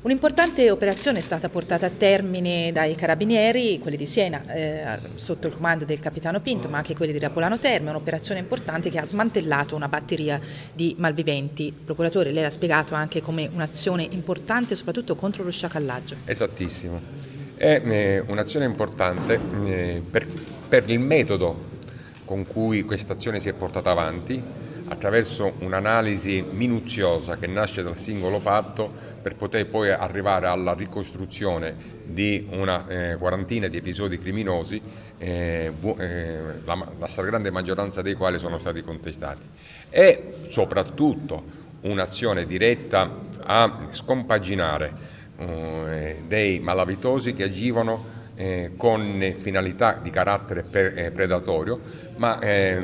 Un'importante operazione è stata portata a termine dai carabinieri, quelli di Siena, sotto il comando del capitano Pinto, ma anche quelli di Rapolano Terme, un'operazione importante che ha smantellato una batteria di malviventi. Procuratore, lei l'ha spiegato anche come un'azione importante soprattutto contro lo sciacallaggio. Esattissimo, è un'azione importante per il metodo con cui questa azione si è portata avanti, attraverso un'analisi minuziosa che nasce dal singolo fatto per poter poi arrivare alla ricostruzione di una quarantina di episodi criminosi, la stragrande maggioranza dei quali sono stati contestati. E soprattutto un'azione diretta a scompaginare dei malavitosi che agivano con finalità di carattere predatorio, ma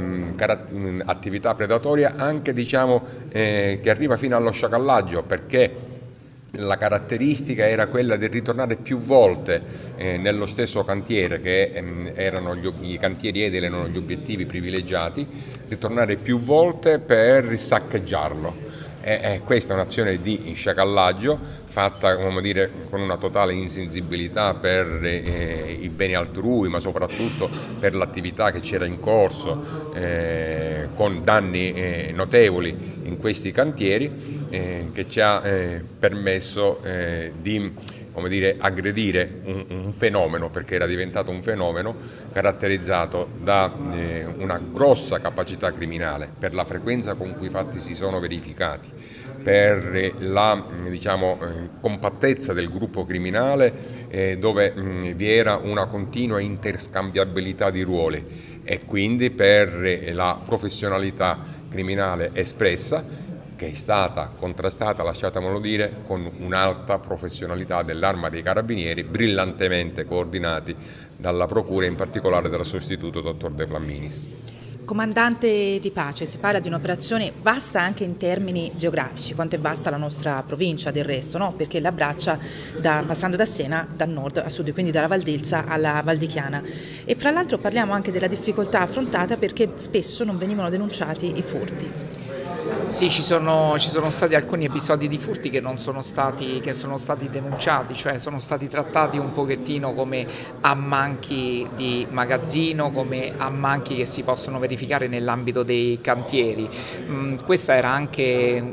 attività predatoria anche che arriva fino allo sciacallaggio, perché la caratteristica era quella di ritornare più volte nello stesso cantiere, che i cantieri edili erano gli obiettivi privilegiati, ritornare più volte per saccheggiarlo. Questa è un'azione di sciacallaggio fatta, come dire, con una totale insensibilità per i beni altrui, ma soprattutto per l'attività che c'era in corso, con danni notevoli in questi cantieri, che ci ha permesso di, come dire, aggredire un fenomeno, perché era diventato un fenomeno caratterizzato da una grossa capacità criminale, per la frequenza con cui i fatti si sono verificati, per la compattezza del gruppo criminale, dove vi era una continua interscambiabilità di ruoli, e quindi per la professionalità criminale espressa, che è stata contrastata, lasciatemelo dire, con un'alta professionalità dell'Arma dei Carabinieri, brillantemente coordinati dalla Procura, in particolare dal sostituto dottor De Flamminis. Comandante Di Pace, si parla di un'operazione vasta anche in termini geografici, quanto è vasta la nostra provincia del resto, no? Perché la abbraccia passando da Siena, dal nord a sud, quindi dalla Val d'Ilza alla Val di Chiana. E fra l'altro parliamo anche della difficoltà affrontata perché spesso non venivano denunciati i furti. Sì, ci sono stati alcuni episodi di furti che sono stati denunciati, cioè sono stati trattati un pochettino come ammanchi di magazzino, come ammanchi che si possono verificare nell'ambito dei cantieri. Questo era anche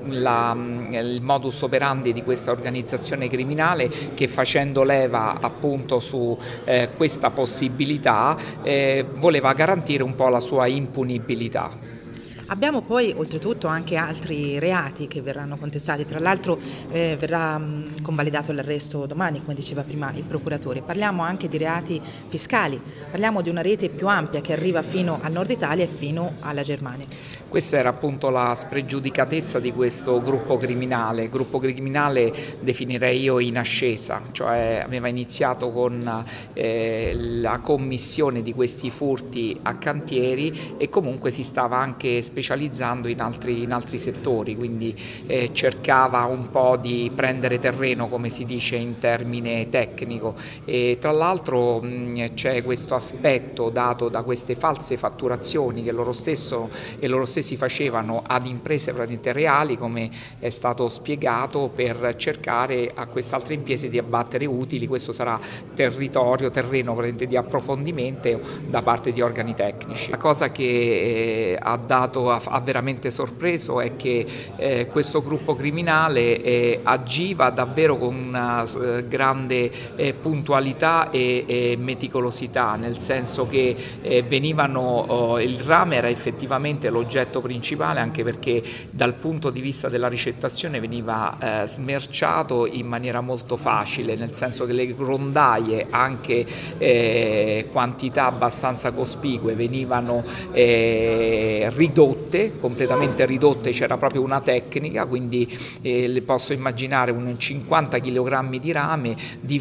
il modus operandi di questa organizzazione criminale, che, facendo leva appunto su questa possibilità, voleva garantire un po' la sua impunibilità. Abbiamo poi oltretutto anche altri reati che verranno contestati, tra l'altro verrà convalidato l'arresto domani, come diceva prima il procuratore. Parliamo anche di reati fiscali, parliamo di una rete più ampia che arriva fino al nord Italia e fino alla Germania. Questa era appunto la spregiudicatezza di questo gruppo criminale definirei io in ascesa, cioè aveva iniziato con la commissione di questi furti a cantieri e comunque si stava anche specializzando in altri settori, quindi cercava un po' di prendere terreno, come si dice in termine tecnico, e tra l'altro c'è questo aspetto dato da queste false fatturazioni che loro stessi facevano ad imprese praticamente reali, come è stato spiegato, per cercare a quest'altre imprese di abbattere utili. Questo sarà terreno di approfondimento da parte di organi tecnici. La cosa che ha veramente sorpreso è che questo gruppo criminale agiva davvero con una grande puntualità e meticolosità, nel senso che il rame era effettivamente l'oggetto principale, anche perché dal punto di vista della ricettazione veniva smerciato in maniera molto facile, nel senso che le grondaie, anche quantità abbastanza cospicue, venivano completamente ridotte, c'era proprio una tecnica, quindi le posso immaginare un 50 kg di rame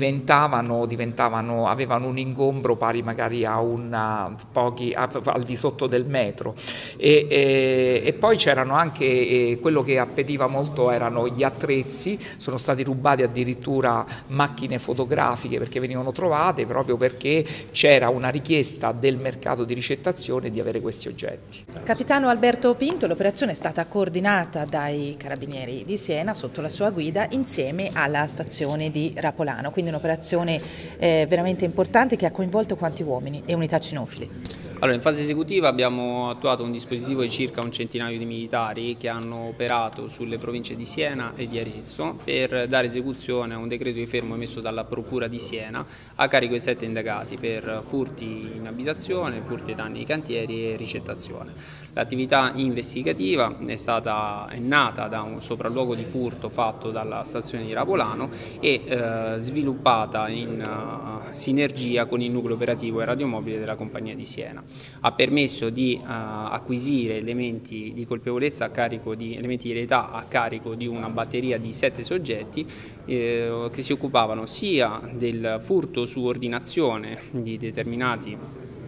avevano un ingombro pari magari a al di sotto del metro, e poi c'erano anche quello che appetiva molto erano gli attrezzi. Sono stati rubati addirittura macchine fotografiche, perché venivano trovate proprio perché c'era una richiesta del mercato di ricettazione di avere questi oggetti. Capitano Alberto Alberto Pinto, l'operazione è stata coordinata dai Carabinieri di Siena sotto la sua guida insieme alla stazione di Rapolano, quindi un'operazione veramente importante che ha coinvolto quanti uomini e unità cinofili? Allora, in fase esecutiva abbiamo attuato un dispositivo di circa un centinaio di militari che hanno operato sulle province di Siena e di Arezzo per dare esecuzione a un decreto di fermo emesso dalla Procura di Siena a carico di 7 indagati per furti in abitazione, furti ai danni di cantieri e ricettazione. L'attività investigativa è nata da un sopralluogo di furto fatto dalla stazione di Rapolano e sviluppata in sinergia con il nucleo operativo e radiomobile della compagnia di Siena. Ha permesso di acquisire elementi di colpevolezza a carico elementi di reità a carico di una batteria di 7 soggetti che si occupavano sia del furto su ordinazione di determinati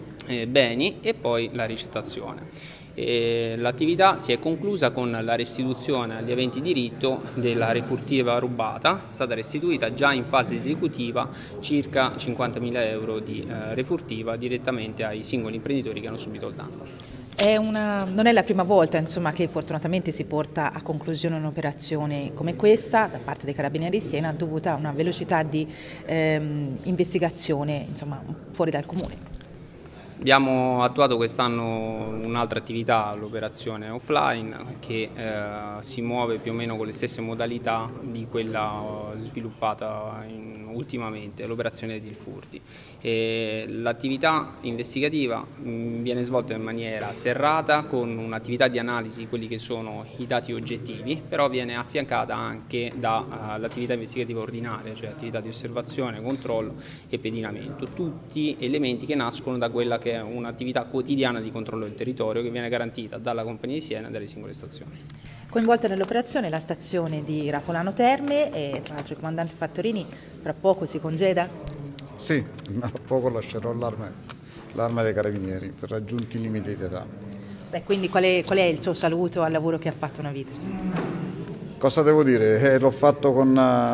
beni e poi la ricettazione. L'attività si è conclusa con la restituzione agli aventi diritto della refurtiva rubata. È stata restituita già in fase esecutiva circa 50.000 euro di refurtiva direttamente ai singoli imprenditori che hanno subito il danno. Non è la prima volta, insomma, che fortunatamente si porta a conclusione un'operazione come questa da parte dei Carabinieri di Siena dovuta a una velocità di investigazione, insomma, fuori dal comune. Abbiamo attuato quest'anno un'altra attività, l'operazione offline, che si muove più o meno con le stesse modalità di quella sviluppata ultimamente, l'operazione di furti. L'attività investigativa viene svolta in maniera serrata con un'attività di analisi di quelli che sono i dati oggettivi, però viene affiancata anche dall'attività investigativa ordinaria, cioè attività di osservazione, controllo e pedinamento, tutti elementi che nascono da quella che è un'attività quotidiana di controllo del territorio che viene garantita dalla Compagnia di Siena e dalle singole stazioni. Coinvolta nell'operazione la stazione di Rapolano Terme e tra l'altro il comandante Fattorini fra poco si congeda? Sì, tra poco lascerò l'arma dei Carabinieri per raggiunti limiti di età. Beh, quindi qual è il suo saluto al lavoro che ha fatto una vita? Cosa devo dire? L'ho fatto con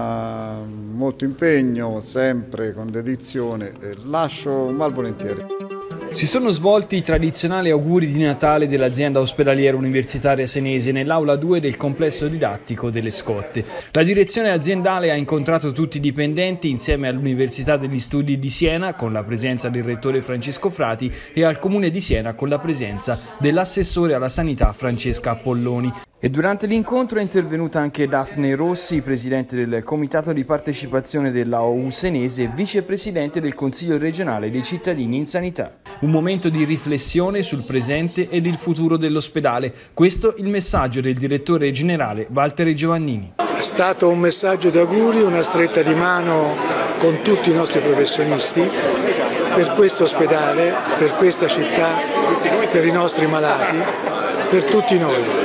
molto impegno, sempre con dedizione, lascio malvolentieri. Si sono svolti i tradizionali auguri di Natale dell'azienda ospedaliera universitaria senese nell'aula 2 del complesso didattico delle Scotte. La direzione aziendale ha incontrato tutti i dipendenti insieme all'Università degli Studi di Siena con la presenza del rettore Francesco Frati e al Comune di Siena con la presenza dell'assessore alla sanità Francesca Appolloni. E durante l'incontro è intervenuta anche Daphne Rossi, presidente del comitato di partecipazione della OU senese e vicepresidente del Consiglio regionale dei cittadini in sanità. Un momento di riflessione sul presente ed il futuro dell'ospedale. Questo il messaggio del direttore generale Walter Giovannini. È stato un messaggio di auguri, una stretta di mano con tutti i nostri professionisti per questo ospedale, per questa città, per i nostri malati, per tutti noi.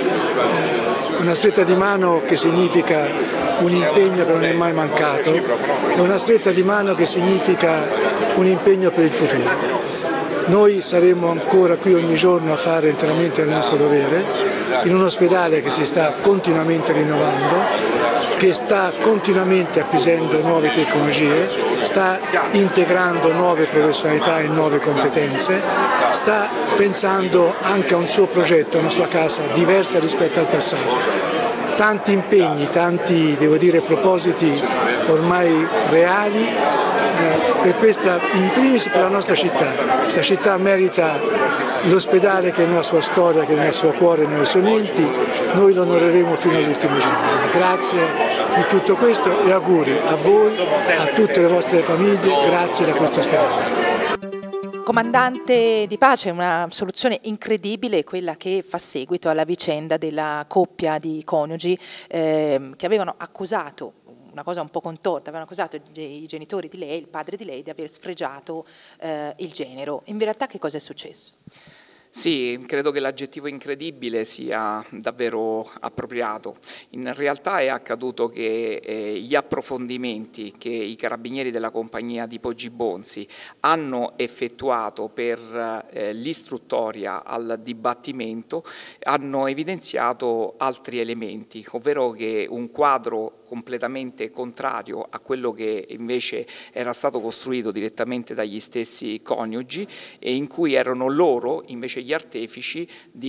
Una stretta di mano che significa un impegno che non è mai mancato e una stretta di mano che significa un impegno per il futuro. Noi saremo ancora qui ogni giorno a fare interamente il nostro dovere in un ospedale che si sta continuamente rinnovando, che sta continuamente acquisendo nuove tecnologie, sta integrando nuove professionalità e nuove competenze, sta pensando anche a un suo progetto, a una sua casa diversa rispetto al passato. Tanti impegni, tanti, devo dire, propositi ormai reali per questa, in primis per la nostra città. Questa città merita l'ospedale che è nella sua storia, che è nel suo cuore, nelle sue menti. Noi lo onoreremo fino all'ultimo giorno. Grazie di tutto questo e auguri a voi, a tutte le vostre famiglie, grazie da questo ospedale. Comandante di pace, una soluzione incredibile quella che fa seguito alla vicenda della coppia di coniugi che avevano accusato, una cosa un po' contorta, avevano accusato i genitori di lei, il padre di lei, di aver sfregiato il genero. In realtà che cosa è successo? Sì, credo che l'aggettivo incredibile sia davvero appropriato. In realtà è accaduto che gli approfondimenti che i carabinieri della compagnia di Poggi Bonzi hanno effettuato per l'istruttoria al dibattimento hanno evidenziato altri elementi, ovvero che un quadro completamente contrario a quello che invece era stato costruito direttamente dagli stessi coniugi e in cui erano loro invece invece gli artefici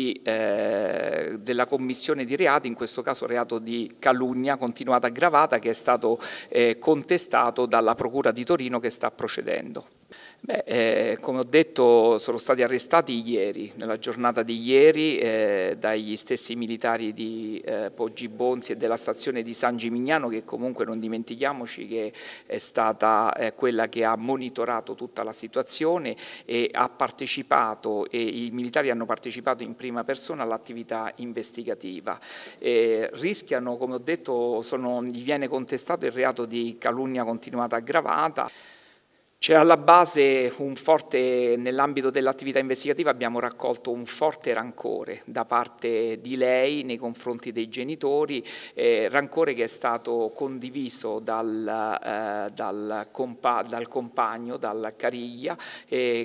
della commissione di reati, in questo caso reato di calunnia continuata aggravata, che è stato contestato dalla Procura di Torino, che sta procedendo. Come ho detto, sono stati arrestati ieri, nella giornata di ieri, dagli stessi militari di Poggi Bonzi e della stazione di San Gimignano, che comunque non dimentichiamoci che è stata quella che ha monitorato tutta la situazione e ha partecipato, e i militari hanno partecipato in prima persona all'attività investigativa. Rischiano, come ho detto, gli viene contestato il reato di calunnia continuata aggravata. C'è alla base nell'ambito dell'attività investigativa abbiamo raccolto un forte rancore da parte di lei nei confronti dei genitori, rancore che è stato condiviso dal compagno, dal Cariglia, che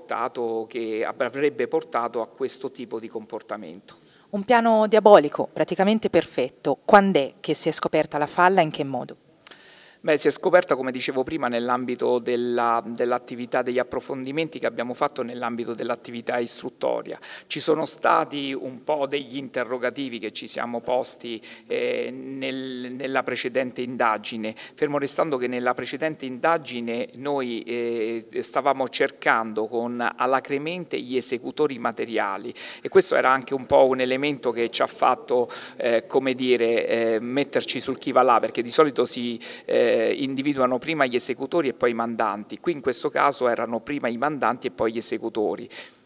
avrebbe portato a questo tipo di comportamento. Un piano diabolico praticamente perfetto. Quando è che si è scoperta la falla e in che modo? Si è scoperta, come dicevo prima, nell'ambito dell'attività degli approfondimenti che abbiamo fatto nell'ambito dell'attività istruttoria. Ci sono stati un po' degli interrogativi che ci siamo posti nella precedente indagine, fermo restando che nella precedente indagine noi stavamo cercando alacremente gli esecutori materiali, e questo era anche un po' un elemento che ci ha fatto metterci sul chi va là, perché di solito si individuano prima gli esecutori e poi i mandanti. Qui in questo caso erano prima i mandanti e poi gli esecutori.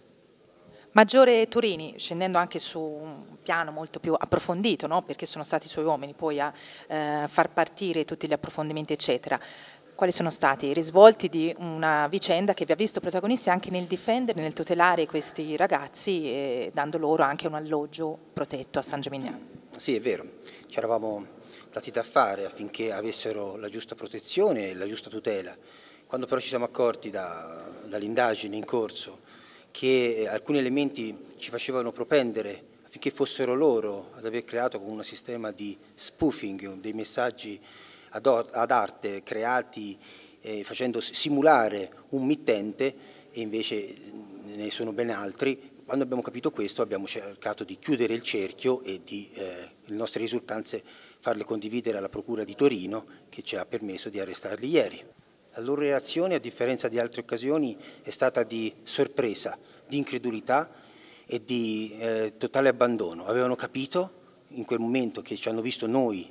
Maggiore Turini, scendendo anche su un piano molto più approfondito, no? Perché sono stati i suoi uomini poi a far partire tutti gli approfondimenti eccetera, quali sono stati i risvolti di una vicenda che vi ha visto protagonisti anche nel difendere, nel tutelare questi ragazzi, dando loro anche un alloggio protetto a San Gimignano? Sì, è vero, ci eravamo dati da fare affinché avessero la giusta protezione e la giusta tutela. Quando però ci siamo accorti dall'indagine in corso che alcuni elementi ci facevano propendere affinché fossero loro ad aver creato con un sistema di spoofing dei messaggi ad arte creati facendo simulare un mittente, e invece ne sono ben altri. Quando abbiamo capito questo abbiamo cercato di chiudere il cerchio e le nostre risultanze farle condividere alla Procura di Torino, che ci ha permesso di arrestarli ieri. La loro reazione, a differenza di altre occasioni, è stata di sorpresa, di incredulità e di totale abbandono. Avevano capito in quel momento che ci hanno visto noi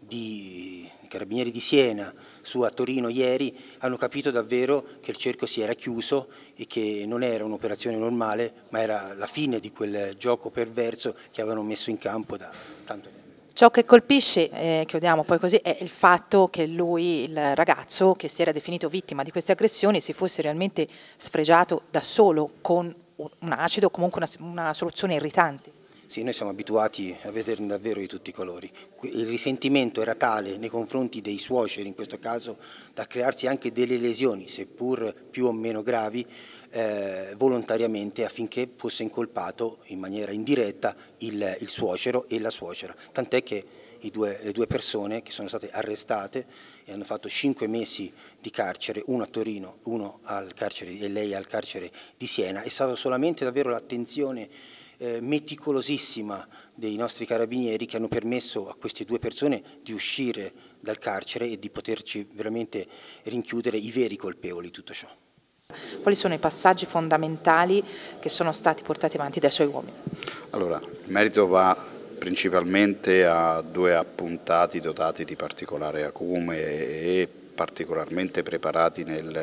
di Carabinieri di Siena su a Torino ieri, hanno capito davvero che il cerchio si era chiuso e che non era un'operazione normale, ma era la fine di quel gioco perverso che avevano messo in campo da tanto tempo. Ciò che colpisce, chiudiamo poi così, è il fatto che lui, il ragazzo che si era definito vittima di queste aggressioni, si fosse realmente sfregiato da solo con un acido o comunque una soluzione irritante. Sì, noi siamo abituati a vederne davvero di tutti i colori. Il risentimento era tale nei confronti dei suoceri, in questo caso, da crearsi anche delle lesioni, seppur più o meno gravi, volontariamente, affinché fosse incolpato in maniera indiretta il suocero e la suocera. Tant'è che le due persone che sono state arrestate e hanno fatto 5 mesi di carcere, uno a Torino, uno al carcere e lei al carcere di Siena, è stata solamente davvero l'attenzione meticolosissima dei nostri carabinieri che hanno permesso a queste due persone di uscire dal carcere e di poterci veramente rinchiudere i veri colpevoli di tutto ciò. Quali sono i passaggi fondamentali che sono stati portati avanti dai suoi uomini? Allora, il merito va principalmente a 2 appuntati dotati di particolare acume e particolarmente preparati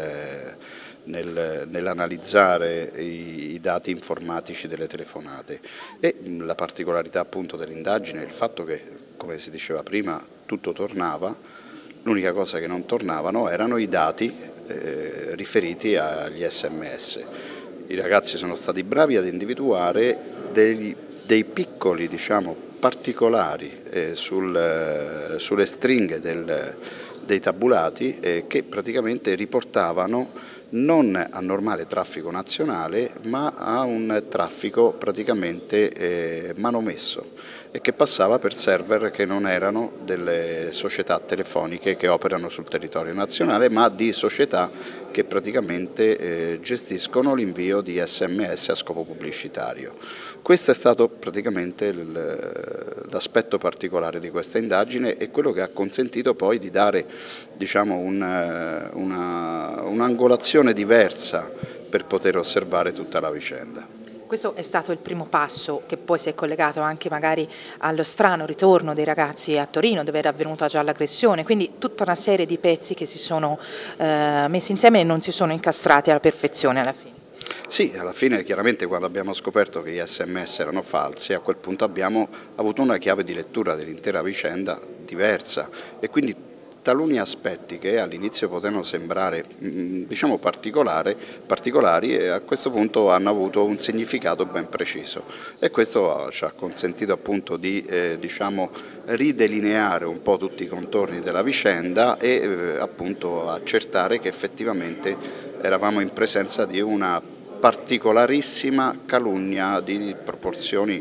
nell'analizzare i dati informatici delle telefonate, e la particolarità appunto dell'indagine è il fatto che, come si diceva prima, tutto tornava, l'unica cosa che non tornavano erano i dati riferiti agli SMS. I ragazzi sono stati bravi ad individuare dei piccoli, diciamo, particolari sulle stringhe dei tabulati che praticamente riportavano non a normale traffico nazionale, ma a un traffico praticamente manomesso e che passava per server che non erano delle società telefoniche che operano sul territorio nazionale, ma di società che praticamente gestiscono l'invio di SMS a scopo pubblicitario. Questo è stato praticamente l'aspetto particolare di questa indagine e quello che ha consentito poi di dare, diciamo, un'angolazione diversa per poter osservare tutta la vicenda. Questo è stato il primo passo che poi si è collegato anche magari allo strano ritorno dei ragazzi a Torino dove era avvenuta già l'aggressione, quindi tutta una serie di pezzi che si sono messi insieme e non si sono incastrati alla perfezione alla fine. Sì, alla fine chiaramente quando abbiamo scoperto che gli SMS erano falsi, a quel punto abbiamo avuto una chiave di lettura dell'intera vicenda diversa e quindi taluni aspetti che all'inizio potevano sembrare diciamo particolari e a questo punto hanno avuto un significato ben preciso e questo ci ha consentito appunto di diciamo, ridelineare un po' tutti i contorni della vicenda e appunto accertare che effettivamente eravamo in presenza di una particolarissima calunnia di proporzioni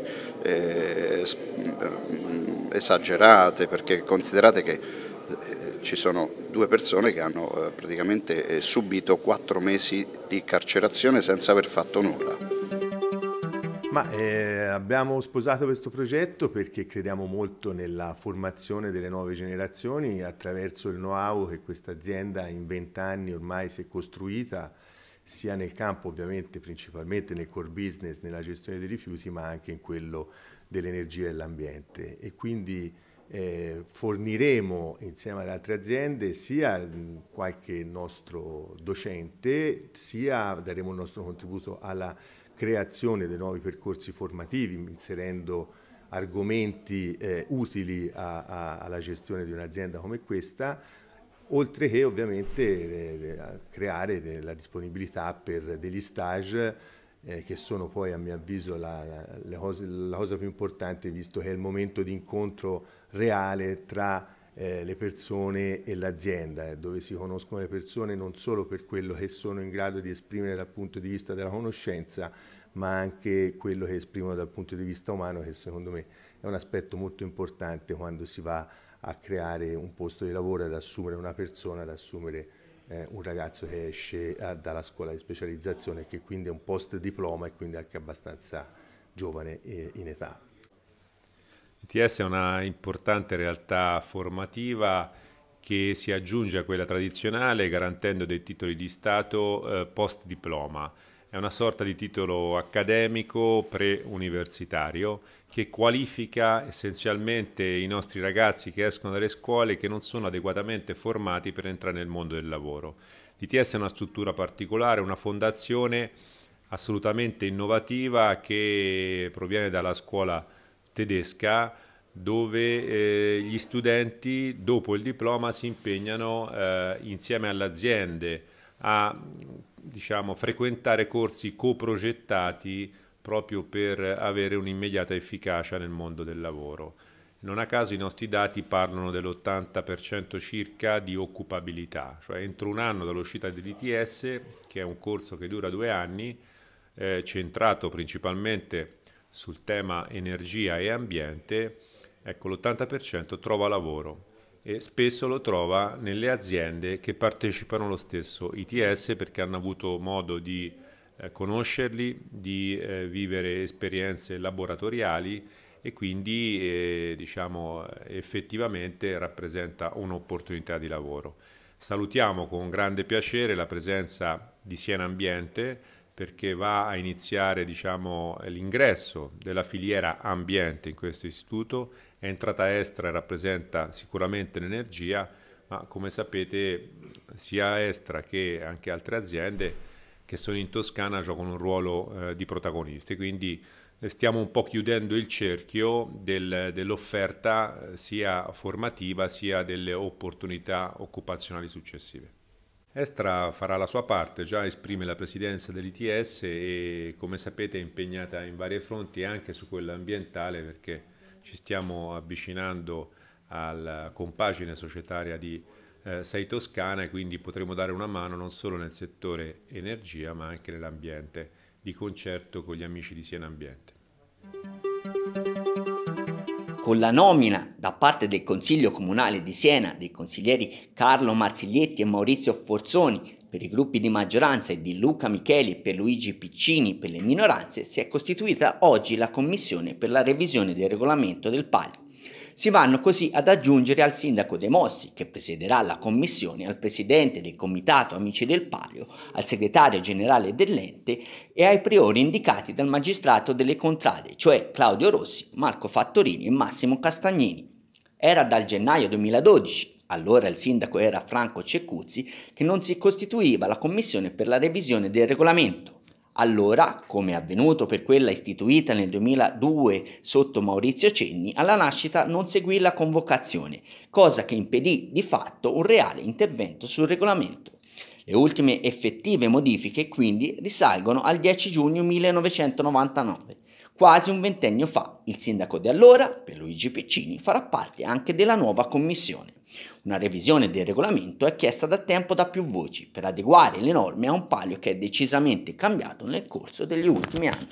esagerate, perché considerate che ci sono due persone che hanno praticamente subito 4 mesi di carcerazione senza aver fatto nulla. Ma abbiamo sposato questo progetto perché crediamo molto nella formazione delle nuove generazioni attraverso il know-how che questa azienda in 20 anni ormai si è costruita, sia nel campo ovviamente principalmente nel core business, nella gestione dei rifiuti, ma anche in quello dell'energia e dell'ambiente. E quindi forniremo insieme ad altre aziende sia qualche nostro docente, sia daremo il nostro contributo alla creazione dei nuovi percorsi formativi, inserendo argomenti utili alla gestione di un'azienda come questa, oltre che ovviamente creare la disponibilità per degli stage che sono poi a mio avviso la cosa più importante, visto che è il momento di incontro reale tra le persone e l'azienda, dove si conoscono le persone non solo per quello che sono in grado di esprimere dal punto di vista della conoscenza, ma anche quello che esprimono dal punto di vista umano, che secondo me è un aspetto molto importante quando si va a creare un posto di lavoro, ad assumere una persona, ad assumere un ragazzo che esce dalla scuola di specializzazione, che quindi è un post diploma e quindi anche abbastanza giovane in età. ITS è una importante realtà formativa che si aggiunge a quella tradizionale garantendo dei titoli di Stato post diploma. È una sorta di titolo accademico pre-universitario che qualifica essenzialmente i nostri ragazzi che escono dalle scuole che non sono adeguatamente formati per entrare nel mondo del lavoro. L'ITS è una struttura particolare, una fondazione assolutamente innovativa che proviene dalla scuola tedesca, dove gli studenti dopo il diploma si impegnano insieme alle aziende a frequentare corsi coprogettati proprio per avere un'immediata efficacia nel mondo del lavoro. Non a caso i nostri dati parlano dell'80% circa di occupabilità, cioè entro un anno dall'uscita dell'ITS, che è un corso che dura 2 anni, centrato principalmente sul tema energia e ambiente, ecco l'80% trova lavoro e spesso lo trova nelle aziende che partecipano allo stesso ITS perché hanno avuto modo di conoscerli, di vivere esperienze laboratoriali e quindi effettivamente rappresenta un'opportunità di lavoro. Salutiamo con grande piacere la presenza di Siena Ambiente perché va a iniziare l'ingresso della filiera ambiente in questo istituto. È entrata Estra e rappresenta sicuramente l'energia, ma come sapete sia Estra che anche altre aziende che sono in Toscana giocano un ruolo di protagonisti, quindi stiamo un po' chiudendo il cerchio dell'offerta sia formativa sia delle opportunità occupazionali successive. Estra farà la sua parte, già esprime la presidenza dell'ITS e come sapete è impegnata in vari fronti anche su quello ambientale perché ci stiamo avvicinando alla compagine societaria di Sei Toscana, e quindi potremo dare una mano non solo nel settore energia ma anche nell'ambiente, di concerto con gli amici di Siena Ambiente. Con la nomina da parte del Consiglio Comunale di Siena dei consiglieri Carlo Marsiglietti e Maurizio Forzoni per i gruppi di maggioranza e di Luca Micheli e Pierluigi Piccini per le minoranze, si è costituita oggi la Commissione per la revisione del regolamento del Palio. Si vanno così ad aggiungere al sindaco De Mossi, che presiederà la commissione, al presidente del comitato Amici del Palio, al segretario generale dell'ente e ai priori indicati dal magistrato delle contrade, cioè Claudio Rossi, Marco Fattorini e Massimo Castagnini. Era dal gennaio 2012, allora il sindaco era Franco Ceccuzzi, che non si costituiva la commissione per la revisione del regolamento. Allora, come è avvenuto per quella istituita nel 2002 sotto Maurizio Cenni, alla nascita non seguì la convocazione, cosa che impedì di fatto un reale intervento sul regolamento. Le ultime effettive modifiche quindi risalgono al 10 giugno 1999, quasi un ventennio fa. Il sindaco di allora, Pierluigi Piccini, farà parte anche della nuova commissione. Una revisione del regolamento è chiesta da tempo da più voci per adeguare le norme a un Palio che è decisamente cambiato nel corso degli ultimi anni.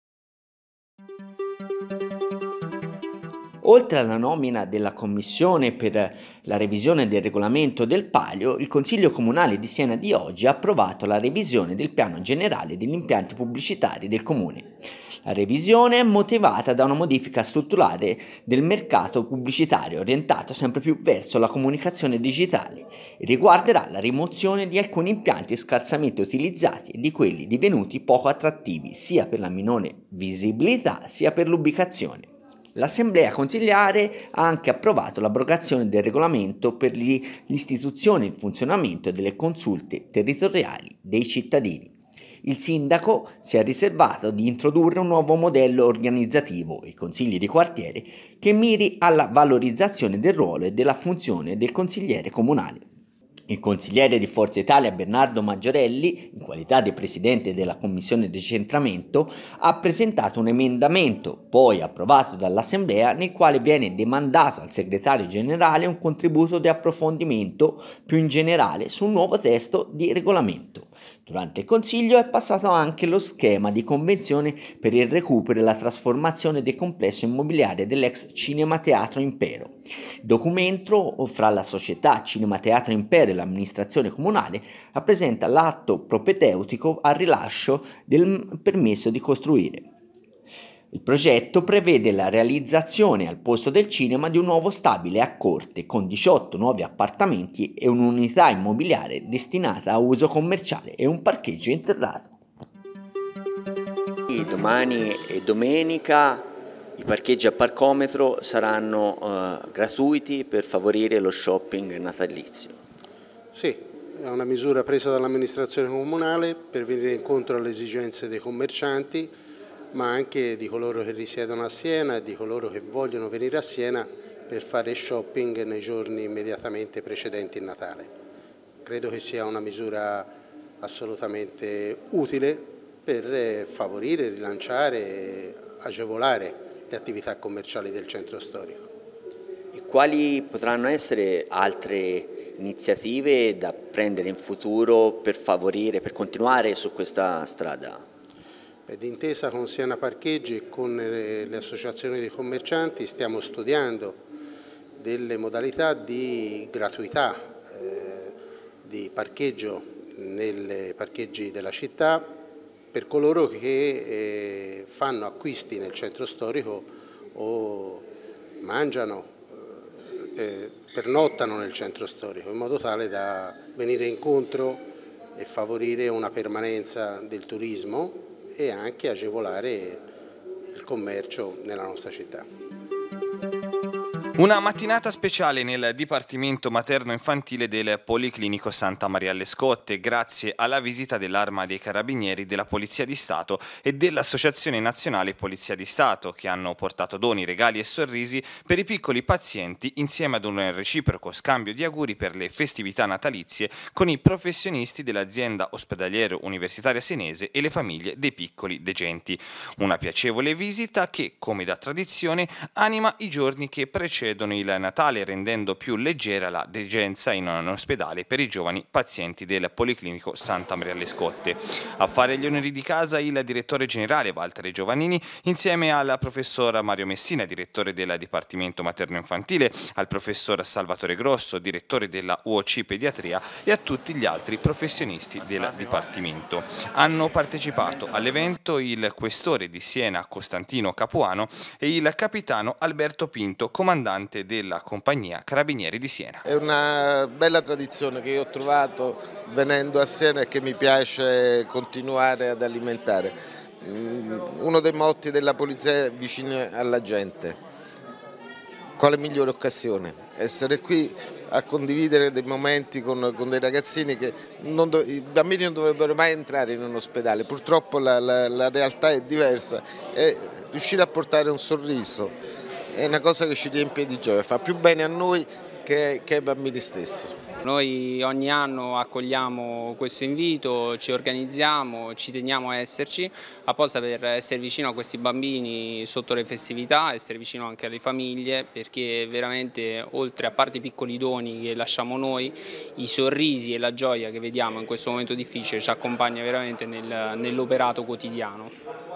Oltre alla nomina della Commissione per la revisione del regolamento del Palio, il Consiglio Comunale di Siena di oggi ha approvato la revisione del piano generale degli impianti pubblicitari del Comune. La revisione è motivata da una modifica strutturale del mercato pubblicitario orientato sempre più verso la comunicazione digitale e riguarderà la rimozione di alcuni impianti scarsamente utilizzati e di quelli divenuti poco attrattivi sia per la minore visibilità sia per l'ubicazione. L'Assemblea consigliare ha anche approvato l'abrogazione del regolamento per l'istituzione e il funzionamento delle consulte territoriali dei cittadini. Il sindaco si è riservato di introdurre un nuovo modello organizzativo, i consigli di quartiere, che miri alla valorizzazione del ruolo e della funzione del consigliere comunale. Il consigliere di Forza Italia Bernardo Maggiorelli, in qualità di presidente della Commissione Decentramento, ha presentato un emendamento, poi approvato dall'Assemblea, nel quale viene demandato al segretario generale un contributo di approfondimento più in generale su un nuovo testo di regolamento. Durante il Consiglio è passato anche lo schema di convenzione per il recupero e la trasformazione del complesso immobiliare dell'ex Cinema Teatro Impero. Il documento fra la società Cinema Teatro Impero e l'amministrazione comunale rappresenta l'atto propedeutico al rilascio del permesso di costruire. Il progetto prevede la realizzazione al posto del cinema di un nuovo stabile a corte con 18 nuovi appartamenti e un'unità immobiliare destinata a uso commerciale e un parcheggio interrato. Domani e domenica i parcheggi a parcometro saranno gratuiti per favorire lo shopping natalizio. Sì, è una misura presa dall'amministrazione comunale per venire incontro alle esigenze dei commercianti, ma anche di coloro che risiedono a Siena e di coloro che vogliono venire a Siena per fare shopping nei giorni immediatamente precedenti il Natale. Credo che sia una misura assolutamente utile per favorire, rilanciare e agevolare le attività commerciali del centro storico. E quali potranno essere altre iniziative da prendere in futuro per favorire, per continuare su questa strada? D'intesa con Siena Parcheggi e con le associazioni dei commercianti stiamo studiando delle modalità di gratuità di parcheggio nei parcheggi della città per coloro che fanno acquisti nel centro storico o mangiano, pernottano nel centro storico, in modo tale da venire incontro e favorire una permanenza del turismo e anche agevolare il commercio nella nostra città. Una mattinata speciale nel Dipartimento Materno-Infantile del Policlinico Santa Maria alle Scotte, grazie alla visita dell'Arma dei Carabinieri, della Polizia di Stato e dell'Associazione Nazionale Polizia di Stato, che hanno portato doni, regali e sorrisi per i piccoli pazienti, insieme ad un reciproco scambio di auguri per le festività natalizie con i professionisti dell'azienda ospedaliera universitaria senese e le famiglie dei piccoli degenti. Una piacevole visita che, come da tradizione, anima i giorni che precedono precedono il Natale, rendendo più leggera la degenza in ospedale per i giovani pazienti del Policlinico Santa Maria alle Scotte. A fare gli oneri di casa il direttore generale Valtteri Giovannini, insieme al professor Mario Messina, direttore del Dipartimento Materno-Infantile, al professor Salvatore Grosso, direttore della UOC Pediatria, e a tutti gli altri professionisti del Dipartimento. Hanno partecipato all'evento il questore di Siena Costantino Capuano e il capitano Alberto Pinto, comandante della compagnia Carabinieri di Siena. È una bella tradizione che io ho trovato venendo a Siena e che mi piace continuare ad alimentare. Uno dei motti della polizia è vicino alla gente. Quale migliore occasione? Essere qui a condividere dei momenti con dei ragazzini che i bambini non dovrebbero mai entrare in un ospedale. Purtroppo la realtà è diversa e riuscire a portare un sorriso è una cosa che ci riempie di gioia, fa più bene a noi che ai bambini stessi. Noi ogni anno accogliamo questo invito, ci organizziamo, ci teniamo a esserci apposta per essere vicino a questi bambini sotto le festività, essere vicino anche alle famiglie, perché veramente oltre a parte i piccoli doni che lasciamo noi, i sorrisi e la gioia che vediamo in questo momento difficile ci accompagna veramente nell'operato quotidiano.